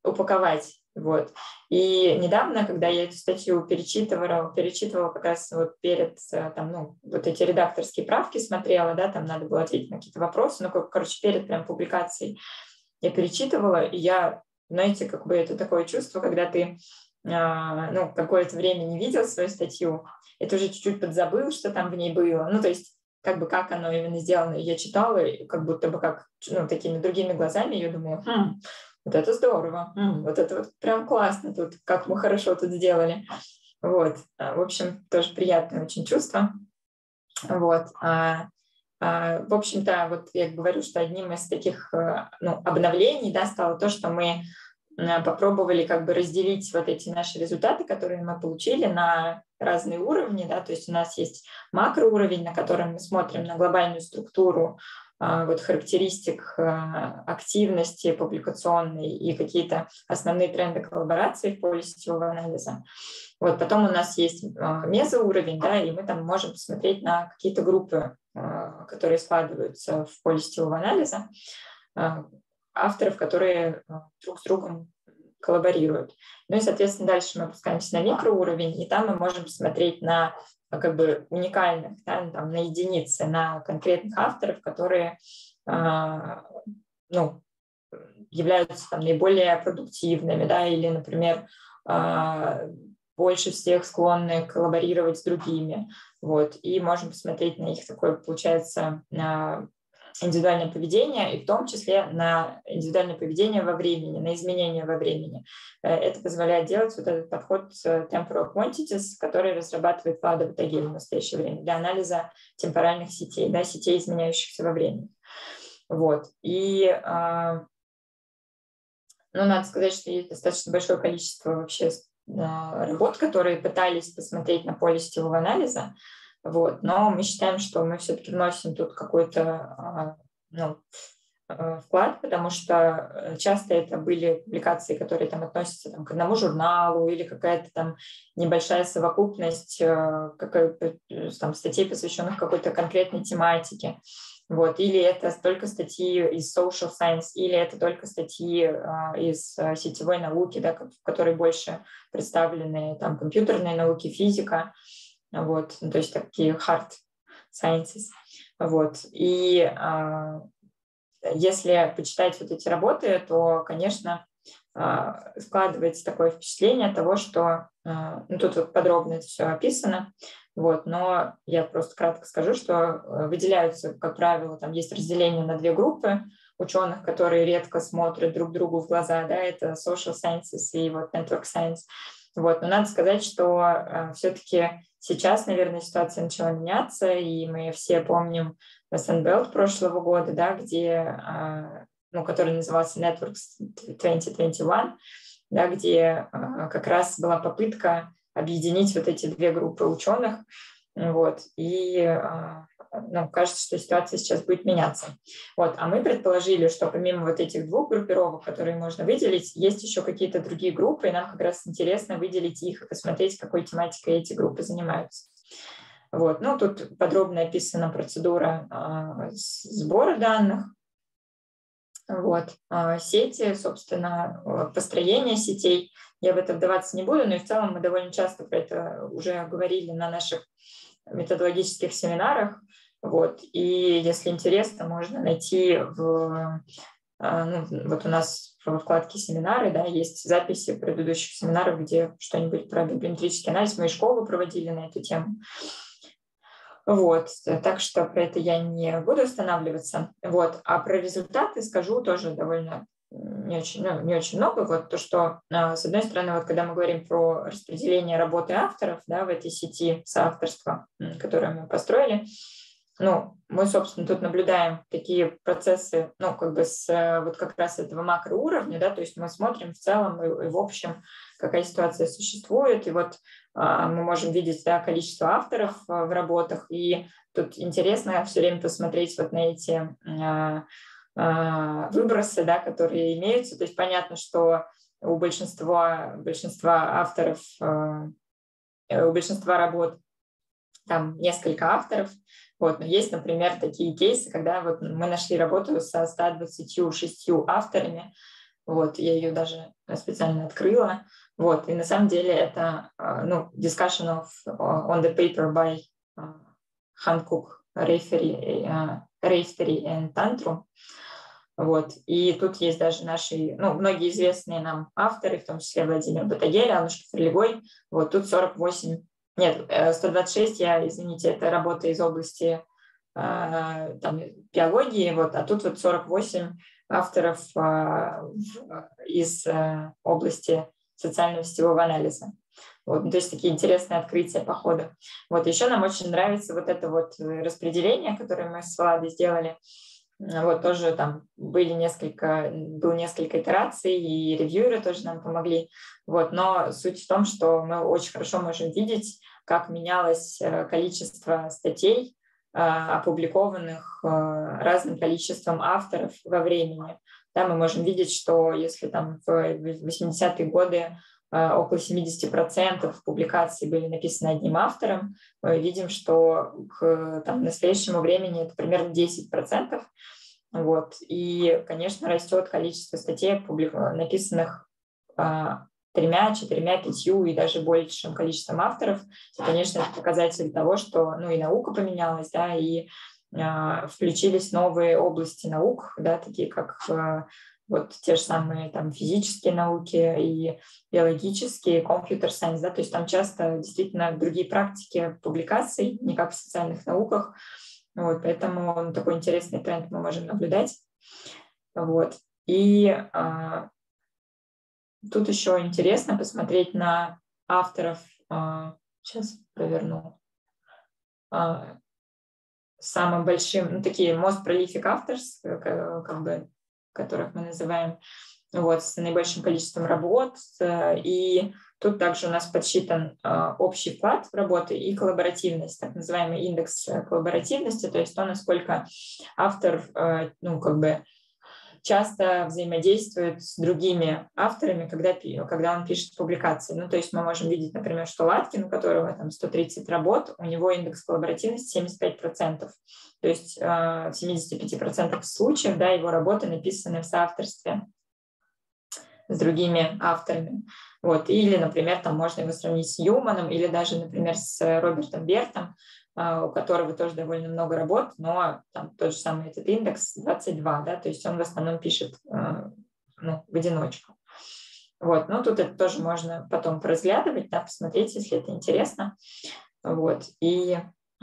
упаковать. Вот. И недавно, когда я эту статью перечитывала как раз вот перед, там, ну, вот эти редакторские правки смотрела, да, там надо было ответить на какие-то вопросы, ну, короче, перед прям публикацией я перечитывала, и я, знаете, как бы это такое чувство, когда ты, ну, какое-то время не видел свою статью, и ты уже чуть-чуть подзабыл, что там в ней было, ну, то есть как бы как оно именно сделано. Я читала, и как будто бы как, ну, такими другими глазами, я думаю, вот это здорово, вот это вот прям классно тут, как мы хорошо тут сделали. Вот, в общем, тоже приятное очень чувство. Вот, в общем-то, вот я говорю, что одним из таких, ну, обновлений, да, стало то, что мы попробовали как бы разделить вот эти наши результаты, которые мы получили, на разные уровни, да, то есть у нас есть макроуровень, на котором мы смотрим на глобальную структуру вот характеристик активности публикационной и какие-то основные тренды коллаборации в поле сетевого анализа. Вот, потом у нас есть мезоуровень, да, и мы там можем посмотреть на какие-то группы, которые складываются в поле сетевого анализа, авторов, которые друг с другом коллаборируют. Ну и, соответственно, дальше мы опускаемся на микроуровень, и там мы можем смотреть на как бы уникальных, да, там, на единицы, на конкретных авторов, которые ну, являются там наиболее продуктивными, да, или, например, больше всех склонны коллаборировать с другими. Вот, и можем посмотреть на их такое, получается, индивидуальное поведение, и в том числе на индивидуальное поведение во времени, на изменения во времени. Это позволяет делать вот этот подход Temporal Quantities, который разрабатывает Влада Батагель в настоящее время для анализа темпоральных сетей, да, сетей, изменяющихся во времени. Вот. И ну, надо сказать, что есть достаточно большое количество вообще работ, которые пытались посмотреть на поле сетевого анализа, вот, но мы считаем, что мы все-таки вносим тут какой-то вклад, потому что часто это были публикации, которые там относятся там, к одному журналу или какая-то там небольшая совокупность там, статей, посвященных какой-то конкретной тематике. Вот. Или это только статьи из social science, или это только статьи из сетевой науки, да, в которой больше представлены там, компьютерные науки, физика, вот. Ну, то есть такие hard sciences. Вот. И если почитать вот эти работы, то, конечно, складывается такое впечатление того, что ну, тут вот подробно это все описано, вот, но я просто кратко скажу, что выделяются, как правило, там есть разделение на две группы ученых, которые редко смотрят друг другу в глаза, да, это social sciences и вот network science. Вот, но надо сказать, что все-таки сейчас, наверное, ситуация начала меняться, и мы все помним Sunbelt прошлого года, да, где, ну, который назывался Networks 2021, да, где как раз была попытка объединить вот эти две группы ученых, вот, и ну, кажется, что ситуация сейчас будет меняться. Вот, а мы предположили, что помимо вот этих двух группировок, которые можно выделить, есть еще какие-то другие группы, и нам как раз интересно выделить их и посмотреть, какой тематикой эти группы занимаются. Вот, ну, тут подробно описана процедура сбора данных, вот, сети, собственно, построение сетей. Я в это вдаваться не буду, но и в целом мы довольно часто про это уже говорили на наших методологических семинарах. Вот, и если интересно, можно найти ну, вот у нас в вкладке семинары, да, есть записи предыдущих семинаров, где что-нибудь про библиометрический анализ, мы и школу проводили на эту тему. Вот, так что про это я не буду останавливаться. Вот, а про результаты скажу тоже довольно не очень много. Вот то, что, с одной стороны, вот когда мы говорим про распределение работы авторов, да, в этой сети соавторства, которую мы построили, ну, мы, собственно, тут наблюдаем такие процессы, ну, как бы с вот как раз этого макроуровня, да, то есть мы смотрим в целом и в общем, какая ситуация существует, и вот мы можем видеть, да, количество авторов в работах, и тут интересно все время посмотреть вот на эти выбросы, да, которые имеются, то есть понятно, что у большинства авторов, у большинства работ там несколько авторов, вот, но есть, например, такие кейсы, когда вот мы нашли работу со 126 авторами, Вот, я ее даже специально открыла. Вот, и на самом деле это discussion of on the paper by Hankook, Raftery and Tantrum. Вот, и тут есть даже наши, многие известные нам авторы, в том числе Владимир Батагель, Аннушка Фролевой. Вот тут 126, извините, это работа из области биологии, вот, а тут вот 48 авторов из области социального сетевого анализа. Вот, то есть такие интересные открытия по ходу. Вот, еще нам очень нравится вот это вот распределение, которое мы с Владой сделали. Вот, тоже там было несколько итераций, и ревьюеры тоже нам помогли. Вот, но суть в том, что мы очень хорошо можем видеть, как менялось количество статей, опубликованных разным количеством авторов во времени. Да, мы можем видеть, что если там в 80-е годы около 70% публикаций были написаны одним автором, мы видим, что к настоящему времени это примерно 10%. Вот. И, конечно, растет количество статей, написанных 3, 4, 5 и даже большим количеством авторов. И, конечно, это показатель того, что и наука поменялась, да, и включились новые области наук, да, такие как вот те же самые там физические науки и биологические, компьютер сайенс, да, то есть там часто действительно другие практики публикаций, не как в социальных науках, вот, поэтому такой интересный тренд мы можем наблюдать, вот, и тут еще интересно посмотреть на авторов, сейчас проверну, самым большим, такие most prolific authors, как бы, которых мы называем, вот, с наибольшим количеством работ. И тут также у нас подсчитан общий вклад в работы и коллаборативность, так называемый индекс коллаборативности, то есть то, насколько автор, часто взаимодействует с другими авторами, когда он пишет публикации. То есть мы можем видеть, например, что Латкин, у которого там 130 работ, у него индекс коллаборативности 75%. То есть в 75% случаев, да, его работы написаны в соавторстве с другими авторами. Вот. Или, например, там можно его сравнить с Ньюманом, или даже, например, с Робертом Бертом, у которого тоже довольно много работ, но там тот же самый этот индекс 22, да, то есть он в основном пишет в одиночку. Вот, тут это тоже можно потом поразглядывать, да, посмотреть, если это интересно. Вот, и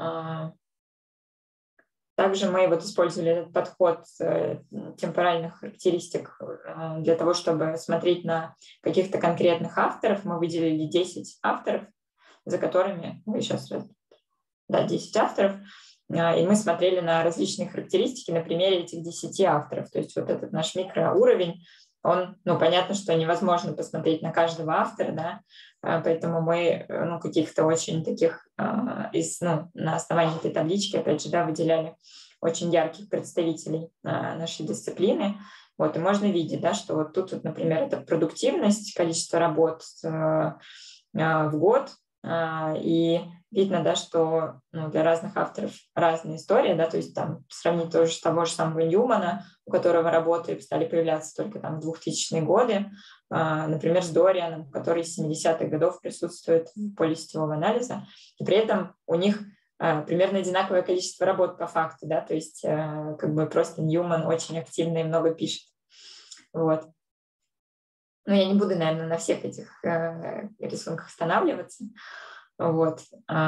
также мы вот использовали этот подход темпоральных характеристик для того, чтобы смотреть на каких-то конкретных авторов. Мы выделили 10 авторов, за которыми, 10 авторов, и мы смотрели на различные характеристики на примере этих 10 авторов. То есть вот этот наш микроуровень, он, понятно, что невозможно посмотреть на каждого автора, да, поэтому мы, каких-то очень таких, на основании этой таблички, опять же, да, выделяли очень ярких представителей нашей дисциплины. Вот, и можно видеть, да, что вот тут, например, это продуктивность, количество работ в год, и видно, да, что для разных авторов разные истории, да, то есть там сравнить того же самого Ньюмана, у которого работы стали появляться только там в 2000-е годы, например, с Дорианом, который с 70-х годов присутствует в поле сетевого анализа, и при этом у них примерно одинаковое количество работ по факту, да, то есть просто Ньюман очень активно и много пишет. Вот. Я не буду, наверное, на всех этих рисунках останавливаться. Вот.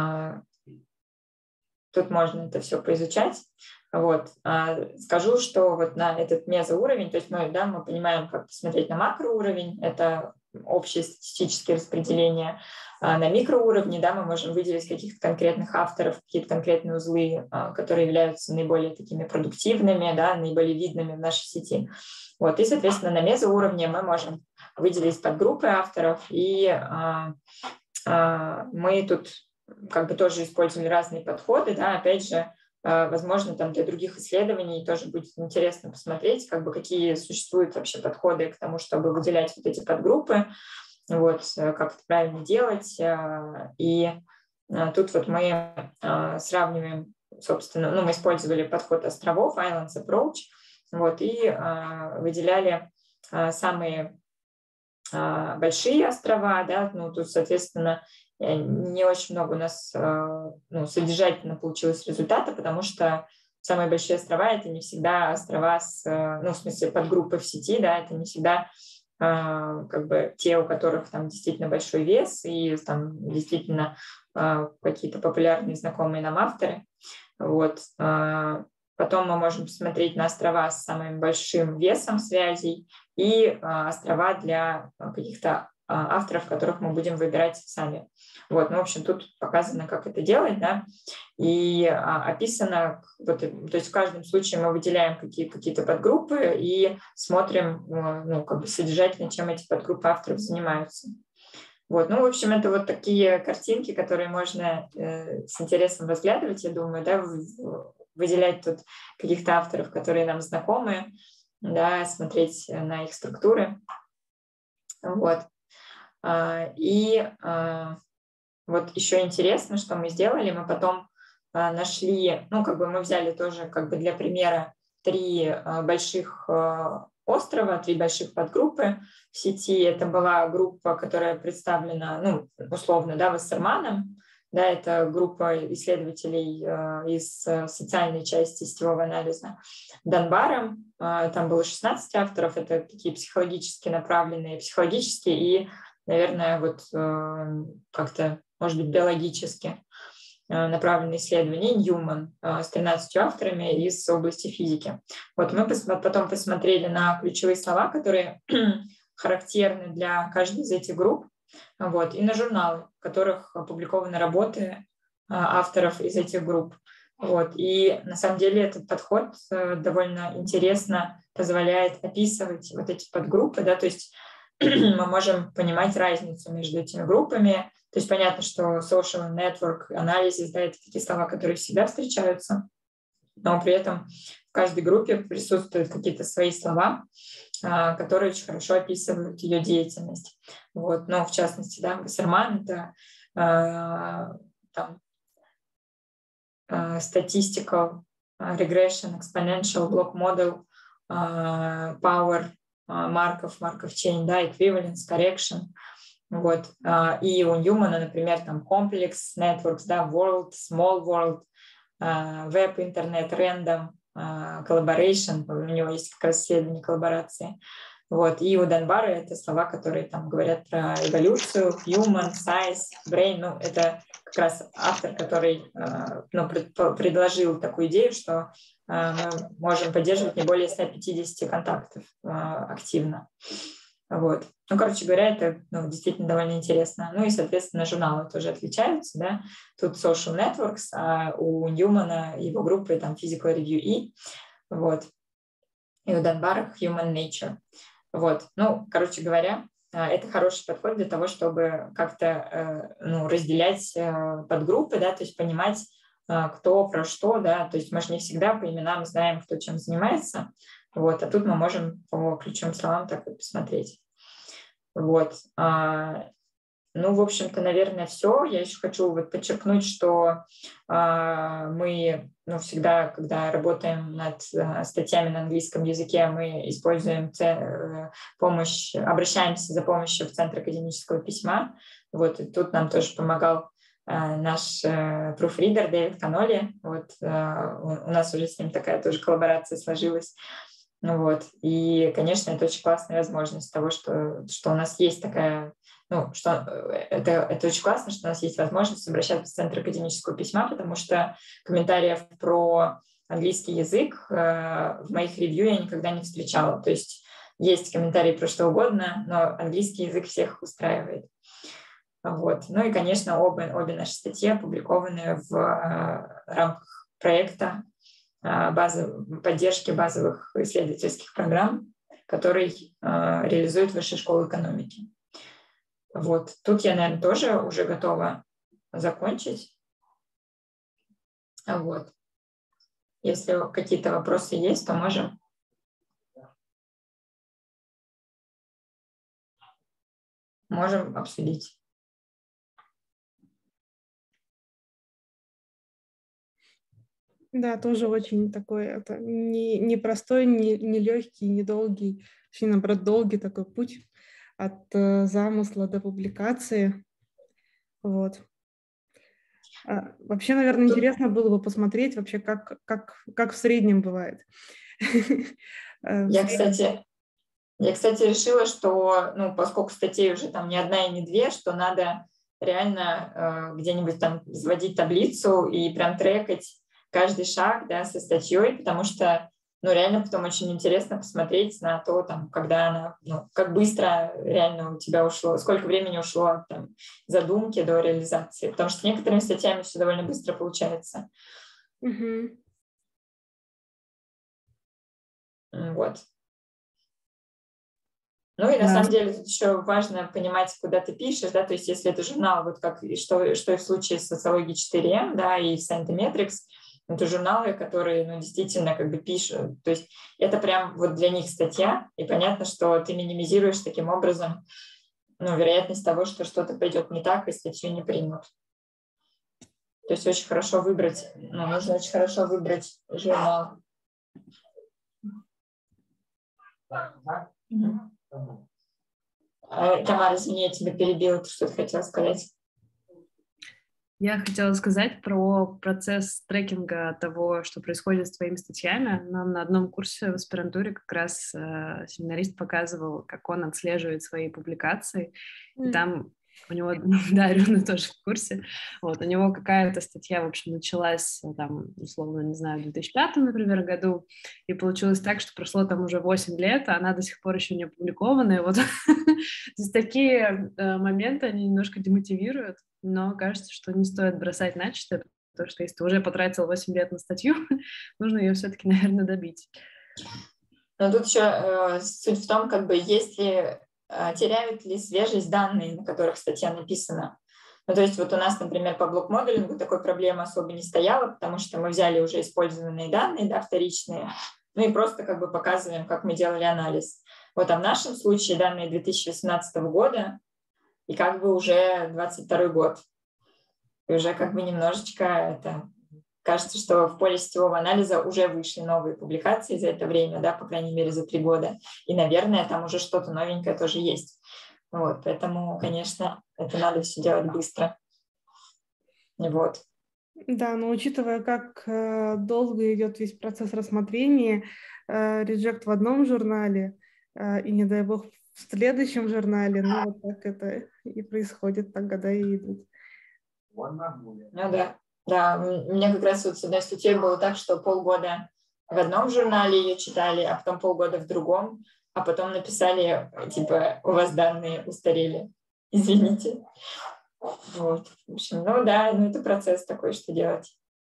Тут можно это все поизучать. Вот. Скажу, что вот на этот мезоуровень, то есть мы понимаем, как посмотреть на макроуровень, это общее статистические распределения. На микроуровне, да, мы можем выделить каких-то конкретных авторов, какие-то конкретные узлы, которые являются наиболее такими продуктивными, да, наиболее видными в нашей сети. Вот. И, соответственно, на мезоуровне мы можем выделить подгруппы авторов, и мы тут тоже использовали разные подходы, да, опять же, возможно, там для других исследований тоже будет интересно посмотреть, какие существуют вообще подходы к тому, чтобы выделять вот эти подгруппы, вот, как это правильно делать. И тут вот мы сравниваем, собственно, мы использовали подход островов, Islands Approach, вот, и выделяли самые большие острова, да, ну, тут, соответственно, не очень много у нас содержательно получилось результата, потому что самые большие острова — это не всегда острова в смысле подгруппы в сети, да, это не всегда как бы те, у которых там действительно большой вес и там действительно какие-то популярные, знакомые нам авторы. Вот. Потом мы можем посмотреть на острова с самым большим весом связей и острова для каких-то авторов, которых мы будем выбирать сами. Вот. Ну, в общем, тут показано, как это делать, да, и описано, вот, то есть в каждом случае мы выделяем какие-то подгруппы и смотрим, как бы содержательно, чем эти подгруппы авторов занимаются. Вот. Ну, в общем, это вот такие картинки, которые можно с интересом разглядывать, я думаю, да, выделять тут каких-то авторов, которые нам знакомы, да, смотреть на их структуры. Вот. И вот еще интересно, что мы сделали, мы потом нашли, мы взяли тоже как бы для примера 3 больших острова, 3 больших подгруппы в сети. Это была группа, которая представлена, условно, да, Вассерманом, да, это группа исследователей из социальной части сетевого анализа, Данбаром, там было 16 авторов, это такие психологически направленные, психологические и, наверное, вот как-то, может быть, биологически направленные исследования, Ньюман с 13 авторами из области физики. Вот мы потом посмотрели на ключевые слова, которые характерны для каждой из этих групп, вот, и на журналы, в которых опубликованы работы авторов из этих групп. Вот. И на самом деле этот подход довольно интересно позволяет описывать вот эти подгруппы, да, то есть мы можем понимать разницу между этими группами. То есть понятно, что social network analysis, да, это такие слова, которые всегда встречаются, но при этом в каждой группе присутствуют какие-то свои слова, которые очень хорошо описывают ее деятельность. Вот. Но в частности, да, Вассерман — это statistical regression, exponential block model, power, Markov chain, да, equivalence, correction. Вот. И у Ньюмана, например, там complex networks, да, world, small world, web, интернет, random, collaboration, у него есть как раз исследование коллаборации. Вот. И у Данбара это слова, которые там говорят про эволюцию, human, size, brain. Это как раз автор, который предложил такую идею, что мы можем поддерживать не более 150 контактов активно. Вот. Короче говоря, это действительно довольно интересно. Ну и, соответственно, журналы тоже отличаются, да. Тут Social Networks, а у Ньюмана его группы там Physical Review E, вот. И у Данбара Human Nature. Вот. Короче говоря, это хороший подход для того, чтобы как-то разделять подгруппы, да, то есть понимать, кто про что, да, то есть мы же не всегда по именам знаем, кто чем занимается, вот, а тут мы можем по ключевым словам так вот посмотреть. Вот. В общем-то, наверное, все. Я еще хочу подчеркнуть, что мы всегда, когда работаем над статьями на английском языке, мы используем помощь, обращаемся за помощью в Центр академического письма. Вот, и тут нам тоже помогал наш пруфридер Дэвид Каноли. Вот, у нас уже с ним такая тоже коллаборация сложилась. Вот. И, конечно, это очень классная возможность того, что у нас есть такая, это очень классно, что у нас есть возможность обращаться в Центр академического письма, потому что комментариев про английский язык в моих ревью я никогда не встречала. То есть комментарии про что угодно, но английский язык всех устраивает. Вот. Ну и, конечно, обе наши статьи опубликованы в рамках проекта поддержки базовых исследовательских программ, который реализует Высшая школа экономики. Вот. Тут я, наверное, тоже уже готова закончить. Вот. Если какие-то вопросы есть, то можем обсудить. Да, тоже очень такой, это не простой, не легкий, не долгий точнее, наоборот, долгий такой путь от замысла до публикации. Вот. Вообще, наверное, интересно было бы посмотреть вообще, как в среднем бывает. Я, кстати, решила, что, ну, поскольку статей уже там не одна и не две, что надо реально где-нибудь там заводить таблицу и прям трекать каждый шаг, да, со статьей, потому что, ну, реально потом очень интересно посмотреть на то, там, когда она, ну, как быстро реально у тебя ушло, сколько времени ушло от там, задумки до реализации, потому что с некоторыми статьями все довольно быстро получается. Вот. Ну и на самом деле тут еще важно понимать, куда ты пишешь, да, то есть если это журнал, вот как и что и в случае с социологией 4М, да, и Scientometrics, это журналы, которые, ну, действительно как бы пишут, то есть это прям вот для них статья, и понятно, что ты минимизируешь таким образом, ну, вероятность того, что что-то пойдет не так, и статью не примут. То есть очень хорошо выбрать, ну, нужно очень хорошо выбрать журнал. Тамара, извини, я тебя перебила, ты что-то хотела сказать? Я хотела сказать про процесс трекинга того, что происходит с твоими статьями. Нам на одном курсе в аспирантуре как раз семинарист показывал, как он отслеживает свои публикации. И там у него, да, Арюна тоже в курсе, вот, у него какая-то статья, в общем, началась, там, условно, не знаю, в 2005, например, году, и получилось так, что прошло там уже 8 лет, а она до сих пор еще не опубликована, и вот такие моменты, они немножко демотивируют, но кажется, что не стоит бросать начатое, потому что если ты уже потратил 8 лет на статью, нужно ее все-таки, наверное, добить. Но тут еще суть в том, как бы, если теряют ли свежесть данные, на которых статья написана. Ну, то есть вот у нас, например, по блок-моделингу такой проблемы особо не стояло, потому что мы взяли уже использованные данные, да, вторичные, ну и просто как бы показываем, как мы делали анализ. Вот, а в нашем случае данные 2018 года и как бы уже 22 год. И уже как бы немножечко это... Кажется, что в поле сетевого анализа уже вышли новые публикации за это время, да, по крайней мере, за 3 года. И, наверное, там уже что-то новенькое тоже есть. Вот, поэтому, конечно, это надо все делать быстро. Вот. Да, но учитывая, как долго идет весь процесс рассмотрения, реджект в одном журнале и, не дай бог, в следующем журнале, ну вот так это и происходит, так года и идут. Ну да. Да, у меня как раз вот с одной статьей было так, что полгода в одном журнале ее читали, а потом полгода в другом, а потом написали, типа, у вас данные устарели, извините. Вот, в общем, ну да, ну это процесс такой, что делать.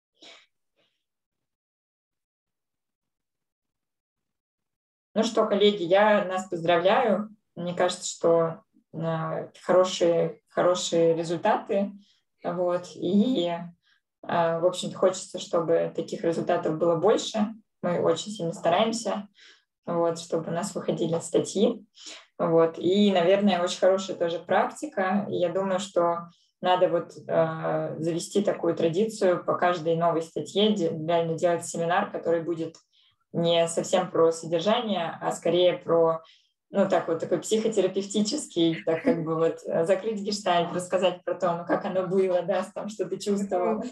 Ну что, коллеги, я нас поздравляю. Мне кажется, что хорошие результаты. Вот, и в общем-то, хочется, чтобы таких результатов было больше. Мы очень сильно стараемся, вот, чтобы у нас выходили статьи. Вот. И, наверное, очень хорошая тоже практика. И я думаю, что надо вот завести такую традицию по каждой новой статье, реально делать семинар, который будет не совсем про содержание, а скорее про, ну, так вот, такой психотерапевтический, так как бы вот закрыть гештальт, рассказать про то, ну, как оно было, да, там, что ты чувствовал.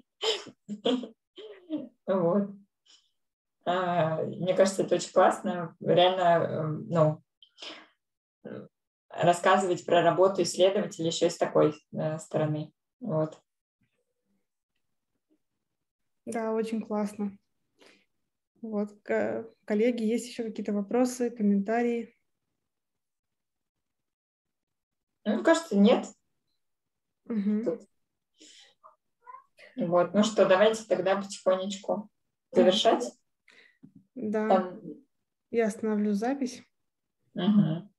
Вот. Мне кажется, это очень классно, реально, ну, рассказывать про работу исследователя еще и с такой стороны. Вот. Да, очень классно. Вот, коллеги, есть еще какие-то вопросы, комментарии? Ну, кажется, нет. Угу. Вот, ну что, давайте тогда потихонечку завершать. Да, Там... я остановлю запись. Угу.